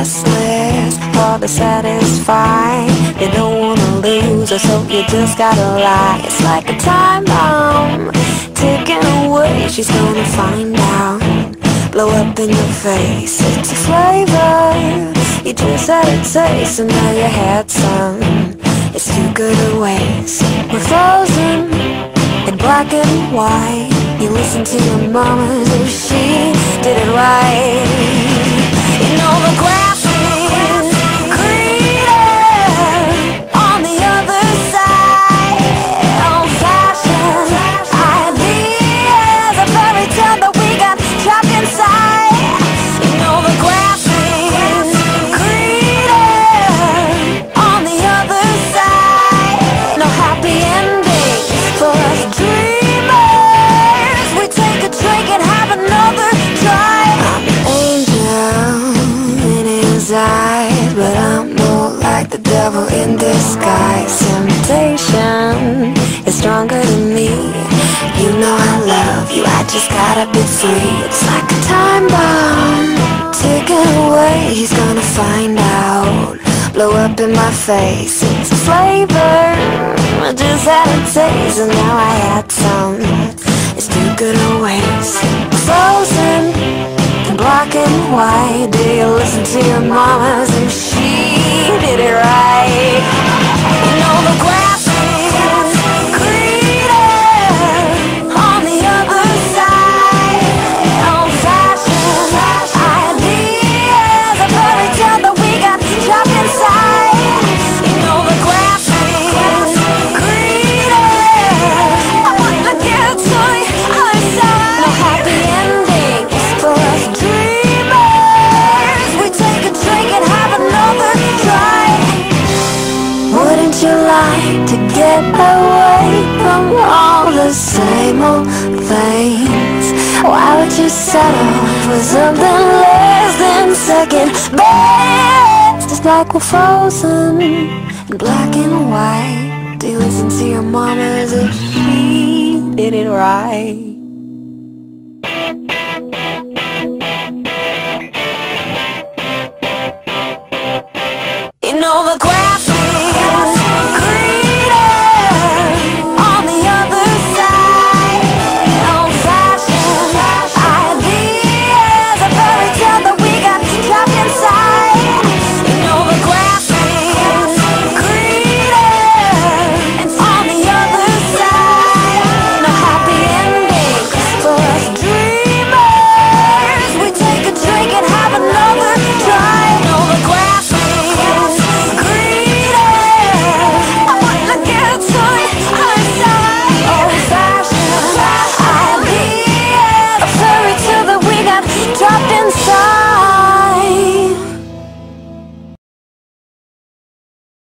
restless, hard to satisfy. You don't wanna lose her, so you just gotta lie. It's like a time bomb ticking away. She's gonna find out, blow up in your face. It's a flavor you just had a taste, and now you had some. It's too good to waste. We're frozen in black and white. You listen to your mama as if she did it right. You know the grass is greener on the other side. Old-fashioned ideas, a fairy tale that we got trapped inside. You know the grass is greener on the other side. No happy ending for us dreamers. We take a drink and have another try. I'm an angel in his eyes, but I'm more like the devil in disguise. Temptation is stronger than me. You know I love you, I just gotta be free. It's like a time bomb ticking away. He's gonna find out, blow up in my face. It's a flavor I just had a taste, and now I had some. It's too good to waste. Frozen in black and white. Do you listen to your mama as if she did it right? You know the grass is greener on the other side. Old-fashioned ideas, a fairy tale that we got trapped inside. You know the grass is greener. I wanna get to the other side. No happy endings for us dreamers. We take a drink and have another try. Wouldn't you like to get away from all the same old things? Why would you settle for something less than second best? Just like we're frozen in black and white. Do you listen to your mama as if she did it right?